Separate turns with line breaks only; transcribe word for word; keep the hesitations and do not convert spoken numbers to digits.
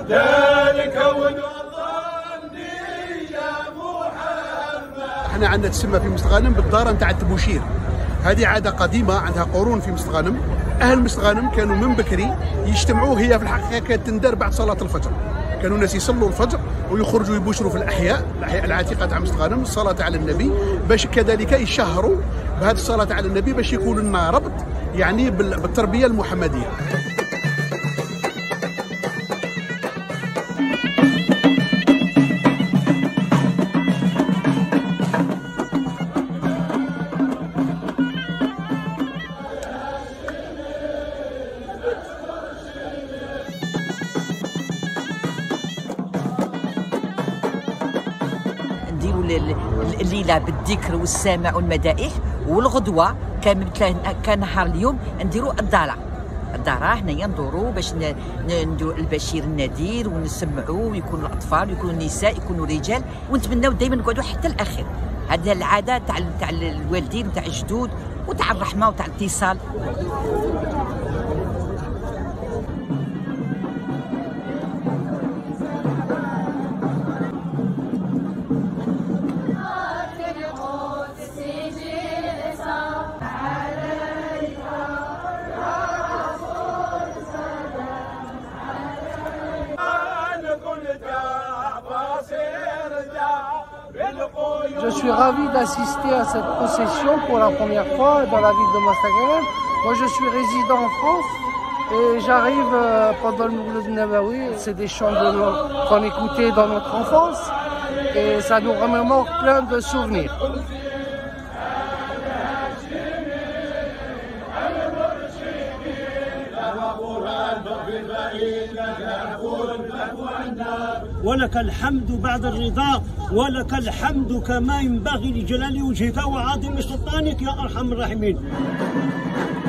ذلك ونظني يا محمد.
احنا عندنا تسمى في مستغانم بالدار نتاع التبوشير. هذه عاده قديمه عندها قرون في مستغانم. اهل مستغانم كانوا من بكري يجتمعوا، هي في الحقيقه كانت تندار بعد صلاه الفجر. كانوا الناس يصلوا الفجر ويخرجوا يبشروا في الاحياء الاحياء العتيقه تاع مستغانم الصلاه على النبي، باش كذلك يشهروا بهذه الصلاه على النبي باش يكون لنا ربط يعني بالتربيه المحمديه.
نديروا الليله بالذكر والسماع والمدائح، والغدوه كنهار اليوم نديروا الدارة. الدارة هنايا ندوروا باش نديروا البشير النذير ونسمعوا، ويكونوا الاطفال ويكونوا النساء يكونوا رجال، ونتمناو دائما نقعدوا حتى الاخير. هذه العاده تاع تاع الوالدين وتاع الجدود وتاع الرحمه وتاع الاتصال.
Je suis ravi d'assister à cette procession pour la première fois dans la ville de Mostaganem. Moi, je suis résident en France et j'arrive pendant le Mawlid Nabawi. C'est des chants de nos... qu'on écoutait dans notre enfance et ça nous remémore plein de souvenirs.
ولك الحمد بعد الرضا، ولك الحمد كما ينبغي لجلال وجهك وعظيم سلطانك يا أرحم الراحمين.